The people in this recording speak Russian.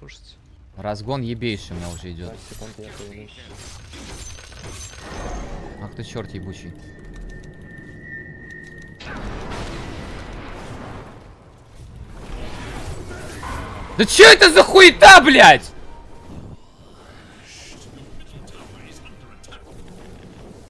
пушить. Разгон ебейший у меня уже идет. 20 секунд я появлюсь. Ах ты черт ебучий. Да че это за хуета, блядь?